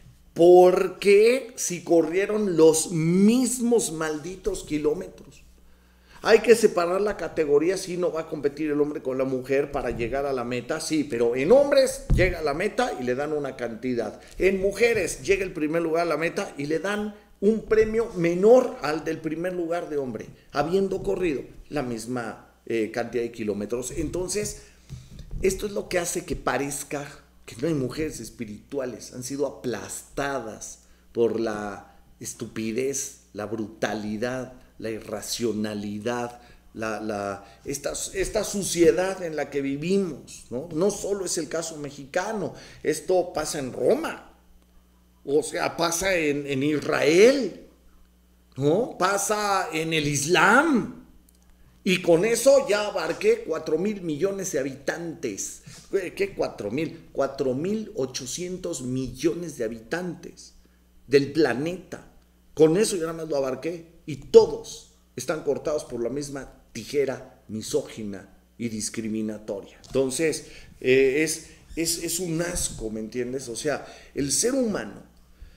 Porque si corrieron los mismos malditos kilómetros. Hay que separar la categoría, si no va a competir el hombre con la mujer para llegar a la meta, sí, pero en hombres llega a la meta y le dan una cantidad. En mujeres llega el primer lugar a la meta y le dan un premio menor al del primer lugar de hombre, habiendo corrido la misma eh, cantidad de kilómetros. Entonces, esto es lo que hace que parezca que no hay mujeres espirituales, han sido aplastadas por la estupidez, la brutalidad, la irracionalidad, la, la, esta, esta suciedad en la que vivimos, ¿no? No solo es el caso mexicano, esto pasa en Roma. O sea, pasa en, en Israel, ¿no? Pasa en el Islam. Y con eso ya abarqué cuatro mil millones de habitantes. ¿Qué cuatro mil? cuatro mil ochocientos millones de habitantes del planeta. Con eso ya nada más lo abarqué. Y todos están cortados por la misma tijera misógina y discriminatoria. Entonces, eh, es, es, es un asco, ¿me entiendes? O sea, el ser humano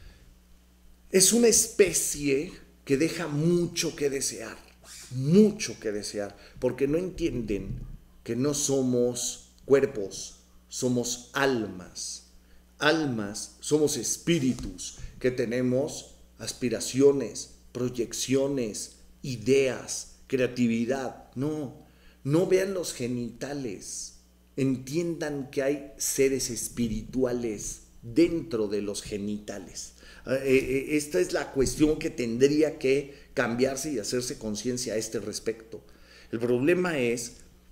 es una especie que deja mucho que desear, mucho que desear, porque no entienden que no somos cuerpos, somos almas. Almas, somos espíritus que tenemos aspiraciones, proyecciones, ideas, creatividad. No, no vean los genitales, entiendan que hay seres espirituales dentro de los genitales. Esta es la cuestión que tendría que cambiarse y hacerse conciencia a este respecto. El problema es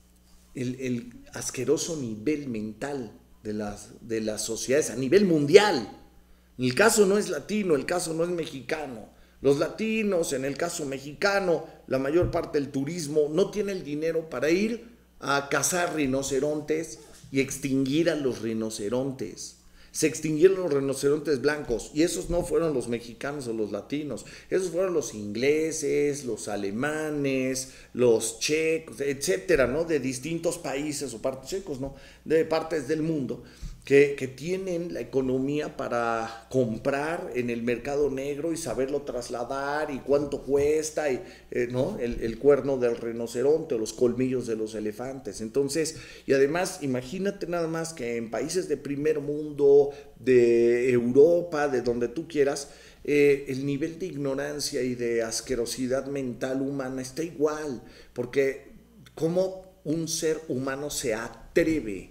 el, el asqueroso nivel mental de las, de las sociedades a nivel mundial. El caso no es latino, el caso no es mexicano. Los latinos, en el caso mexicano, la mayor parte del turismo no tiene el dinero para ir a cazar rinocerontes y extinguir a los rinocerontes. Se extinguieron los rinocerontes blancos y esos no fueron los mexicanos o los latinos, esos fueron los ingleses, los alemanes, los checos, etcétera, ¿no? De distintos países o partes checos, ¿no? De partes del mundo que, que tienen la economía para comprar en el mercado negro y saberlo trasladar y cuánto cuesta, y, eh, ¿no? el, el cuerno del rinoceronte o los colmillos de los elefantes. Entonces, y además, imagínate nada más que en países de primer mundo, de Europa, de donde tú quieras, eh, el nivel de ignorancia y de asquerosidad mental humana está igual, porque ¿cómo un ser humano se atreve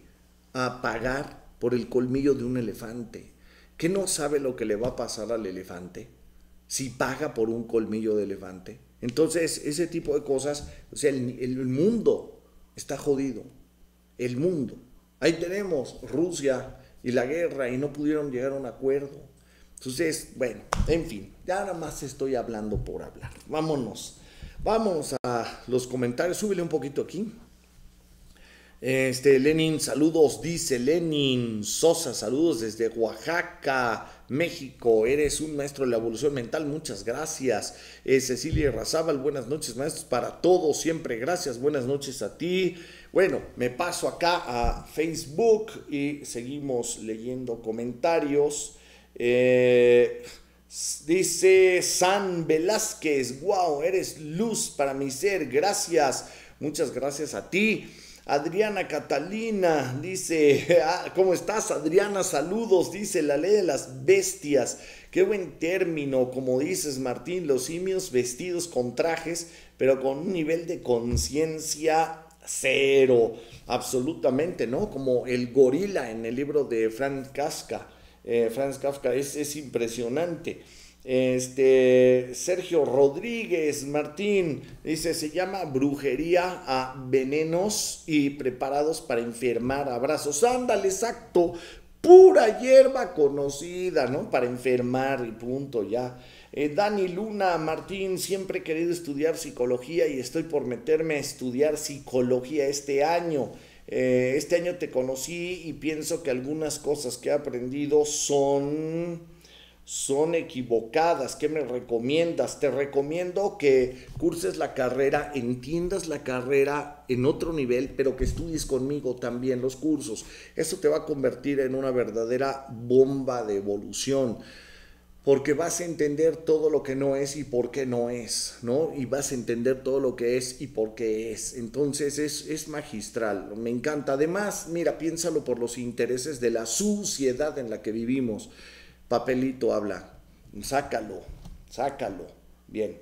a pagar por el colmillo de un elefante? ¿Qué no sabe lo que le va a pasar al elefante si paga por un colmillo de elefante? Entonces, ese tipo de cosas, o sea, el, el mundo está jodido. El mundo. Ahí tenemos Rusia y la guerra y no pudieron llegar a un acuerdo. Entonces, bueno, en fin, ya nada más estoy hablando por hablar. Vámonos, vámonos a los comentarios, súbele un poquito aquí. Este, Lenin, saludos, dice Lenin Sosa, saludos desde Oaxaca, México, eres un maestro de la evolución mental, muchas gracias. eh, Cecilia Razábal, buenas noches maestros para todos, siempre gracias, buenas noches a ti. Bueno, me paso acá a Facebook y seguimos leyendo comentarios. eh, Dice San Velázquez, wow, eres luz para mi ser, gracias, muchas gracias a ti. Adriana Catalina dice, ah, ¿cómo estás Adriana? Saludos, dice la ley de las bestias, qué buen término, como dices Martín, los simios vestidos con trajes, pero con un nivel de conciencia cero, absolutamente, ¿no? Como el gorila en el libro de Franz Kafka, eh, Franz Kafka, es, es impresionante. Este Sergio Rodríguez Martín dice, se llama brujería a venenos y preparados para enfermar, abrazos, ándale, exacto, pura hierba conocida, ¿no? Para enfermar y punto, ya. eh, Dani Luna Martín, siempre he querido estudiar psicología y estoy por meterme a estudiar psicología este año. Eh, este año te conocí y pienso que algunas cosas que he aprendido son son equivocadas. ¿Qué me recomiendas? Te recomiendo que curses la carrera, entiendas la carrera en otro nivel, pero que estudies conmigo también los cursos. Eso te va a convertir en una verdadera bomba de evolución, porque vas a entender todo lo que no es y por qué no es, ¿no? Y vas a entender todo lo que es y por qué es. Entonces es, es magistral, me encanta. Además, mira, piénsalo por los intereses de la sociedad en la que vivimos. Papelito habla, sácalo, sácalo, bien.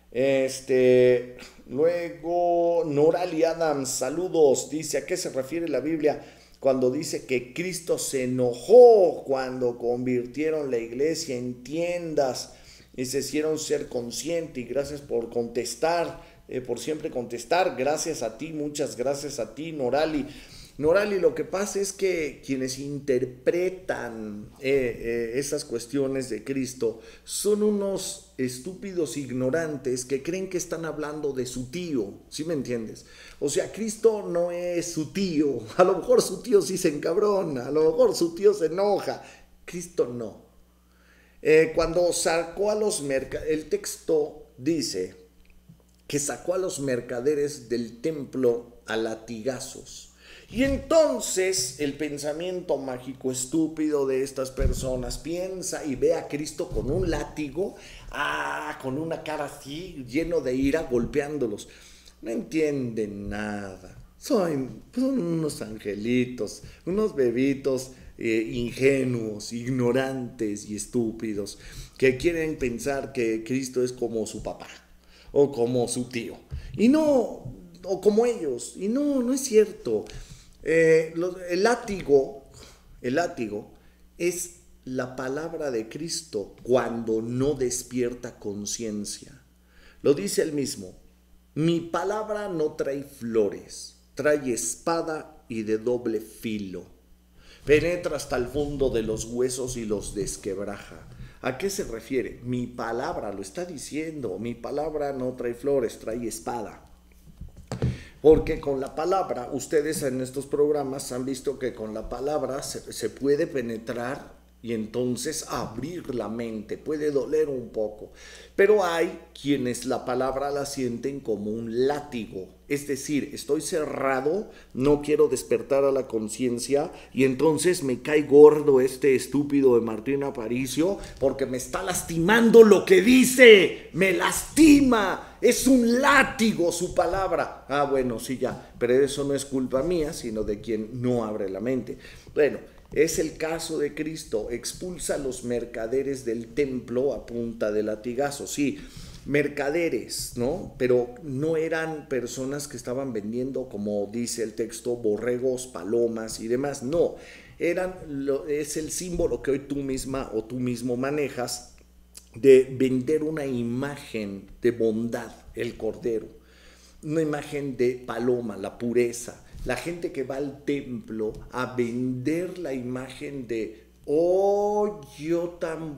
Este, luego Norali Adams, saludos, dice, ¿a qué se refiere la Biblia cuando dice que Cristo se enojó cuando convirtieron la iglesia en tiendas y se hicieron ser consciente? Y gracias por contestar, eh, por siempre contestar, gracias a ti, muchas gracias a ti, Norali. Norali, lo que pasa es que quienes interpretan eh, eh, esas cuestiones de Cristo son unos estúpidos ignorantes que creen que están hablando de su tío, ¿sí me entiendes? O sea, Cristo no es su tío, a lo mejor su tío sí se encabrona, a lo mejor su tío se enoja, Cristo no. Eh, cuando sacó a los mercaderes, el texto dice que sacó a los mercaderes del templo a latigazos. Y entonces el pensamiento mágico estúpido de estas personas piensa y ve a Cristo con un látigo, ah, con una cara así, lleno de ira, golpeándolos. No entienden nada. Son, son unos angelitos, unos bebitos eh, ingenuos, ignorantes y estúpidos, que quieren pensar que Cristo es como su papá o como su tío. Y no, o como ellos. Y no, no es cierto. Eh, los, el látigo, el látigo es la palabra de Cristo cuando no despierta conciencia. Lo dice él mismo, mi palabra no trae flores, trae espada y de doble filo. Penetra hasta el fondo de los huesos y los desquebraja. ¿A qué se refiere? Mi palabra, lo está diciendo, mi palabra no trae flores, trae espada. Porque con la palabra, ustedes en estos programas han visto que con la palabra se, se puede penetrar y entonces abrir la mente, puede doler un poco. Pero hay quienes la palabra la sienten como un látigo, es decir, estoy cerrado, no quiero despertar a la conciencia y entonces me cae gordo este estúpido de Martín Aparicio porque me está lastimando lo que dice, me lastima, es un látigo su palabra. Ah, bueno, sí, ya, pero eso no es culpa mía, sino de quien no abre la mente. Bueno, es el caso de Cristo, expulsa a los mercaderes del templo a punta de latigazo, sí, mercaderes, ¿no? Pero no eran personas que estaban vendiendo, como dice el texto, borregos, palomas y demás, no, eran, lo, es el símbolo que hoy tú misma o tú mismo manejas de vender una imagen de bondad, el cordero, una imagen de paloma, la pureza. La gente que va al templo a vender la imagen de Oh, yo tan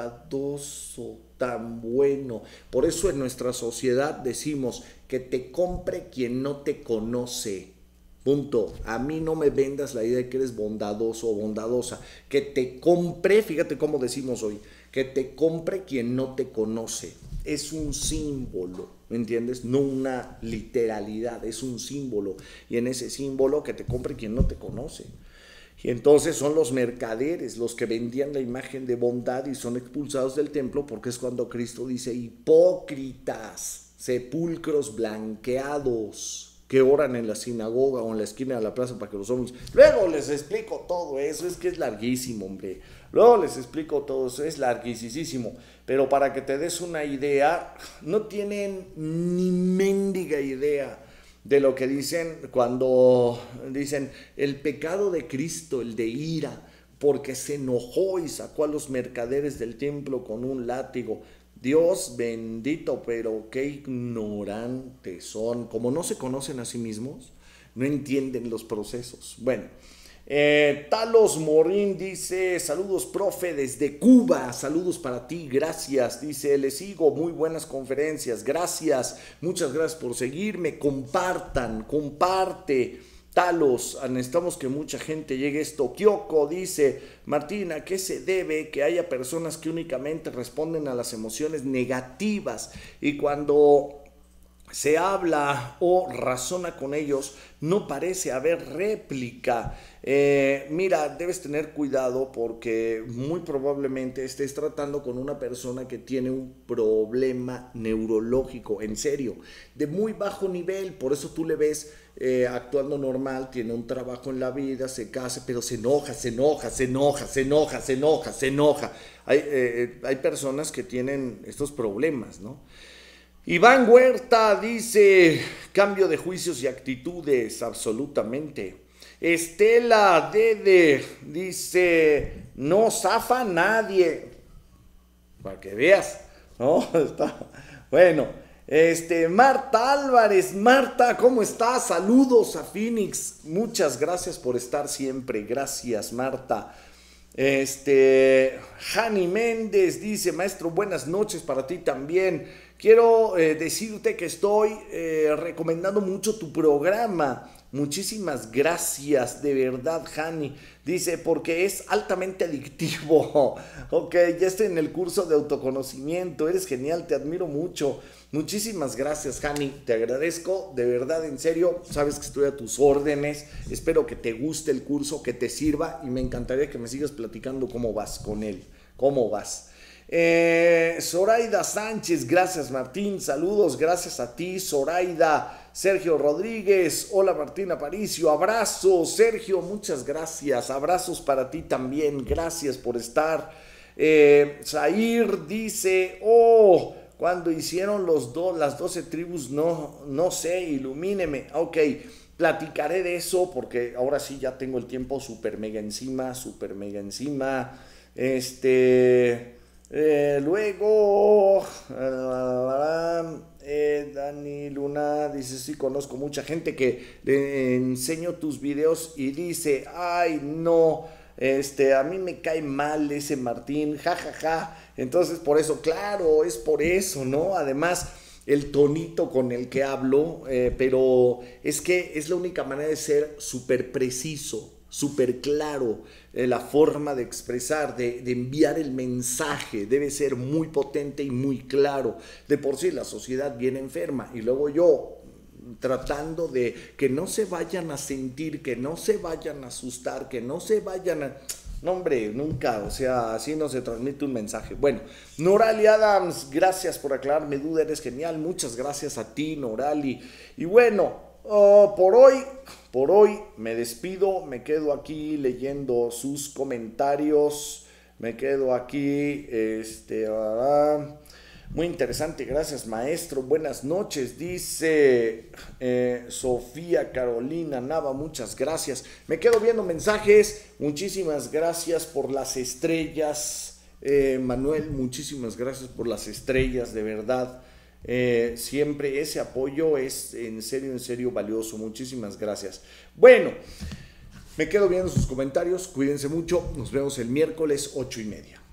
bondadoso, tan bueno. Por eso en nuestra sociedad decimos que te compre quien no te conoce. Punto. A mí no me vendas la idea de que eres bondadoso o bondadosa. Que te compre, fíjate cómo decimos hoy, que te compre quien no te conoce. Es un símbolo, ¿me entiendes? No una literalidad, es un símbolo. Y en ese símbolo que te compre quien no te conoce. Y entonces son los mercaderes los que vendían la imagen de bondad y son expulsados del templo, porque es cuando Cristo dice: hipócritas, sepulcros blanqueados, que oran en la sinagoga o en la esquina de la plaza para que los hombres... Luego les explico todo eso, es que es larguísimo, hombre. Luego les explico todo eso, es larguísimo. Pero para que te des una idea, no tienen ni mendiga idea de lo que dicen cuando dicen el pecado de Cristo, el de ira, porque se enojó y sacó a los mercaderes del templo con un látigo. Dios bendito, pero qué ignorantes son. Como no se conocen a sí mismos, no entienden los procesos. Bueno, eh, Talos Morín dice: saludos, profe, desde Cuba. Saludos para ti, gracias. Dice: le sigo, muy buenas conferencias, gracias. Muchas gracias por seguirme. Compartan, comparte. Talos, necesitamos que mucha gente llegue a esto. Kyoko dice: Martín, ¿a qué se debe que haya personas que únicamente responden a las emociones negativas y cuando se habla o razona con ellos no parece haber réplica? Eh, mira, debes tener cuidado porque muy probablemente estés tratando con una persona que tiene un problema neurológico, en serio, de muy bajo nivel. Por eso tú le ves eh, actuando normal, tiene un trabajo en la vida, se casa, pero se enoja, se enoja, se enoja, se enoja, se enoja, se enoja. Hay, eh, hay personas que tienen estos problemas, ¿no? Iván Huerta dice: cambio de juicios y actitudes, absolutamente. Estela Dede dice: no zafa nadie. Para que veas, ¿no? Está bueno. Este, Marta Álvarez, Marta, ¿cómo estás? Saludos a Phoenix. Muchas gracias por estar siempre. Gracias, Marta. Este, Jani Méndez dice: maestro, buenas noches para ti también. Quiero eh, decirte que estoy eh, recomendando mucho tu programa. Muchísimas gracias, de verdad, Jani. Dice: porque es altamente adictivo. Ok, ya estoy en el curso de autoconocimiento. Eres genial, te admiro mucho. Muchísimas gracias, Jani. Te agradezco, de verdad, en serio. Sabes que estoy a tus órdenes. Espero que te guste el curso, que te sirva. Y me encantaría que me sigas platicando cómo vas con él. ¿Cómo vas? Eh, Zoraida Sánchez, gracias, Martín, saludos, gracias a ti, Zoraida. Sergio Rodríguez, hola, Martín Aparicio, abrazos. Sergio, muchas gracias, abrazos para ti también, gracias por estar. eh, Zair dice: oh, cuando hicieron los dos, las doce tribus, no, no sé, ilumíneme. Ok, platicaré de eso porque ahora sí ya tengo el tiempo súper mega encima, súper mega encima. Este... Eh, luego eh, Dani Luna dice: sí, conozco mucha gente que le enseño tus videos y dice: ay, no, este, a mí me cae mal ese Martín, jajaja. Ja, ja. Entonces, por eso, claro, es por eso, ¿no? Además, el tonito con el que hablo, eh, pero es que es la única manera de ser súper preciso, súper claro. Eh, la forma de expresar, de, de enviar el mensaje debe ser muy potente y muy claro. De por sí la sociedad viene enferma y luego yo tratando de que no se vayan a sentir, que no se vayan a asustar, que no se vayan a... No, hombre, nunca, o sea, así no se transmite un mensaje. Bueno, Norali Adams, gracias por aclarar mi duda, eres genial. Muchas gracias a ti, Norali. Y bueno, Uh, por hoy, por hoy me despido, me quedo aquí leyendo sus comentarios, me quedo aquí, este, uh, muy interesante, gracias, maestro, buenas noches, dice eh, Sofía Carolina Nava, muchas gracias, me quedo viendo mensajes, muchísimas gracias por las estrellas, eh, Manuel, muchísimas gracias por las estrellas, de verdad. Eh, siempre ese apoyo es en serio, en serio valioso. Muchísimas gracias. Bueno, Me quedo viendo sus comentarios. Cuídense mucho. Nos vemos el miércoles ocho y media.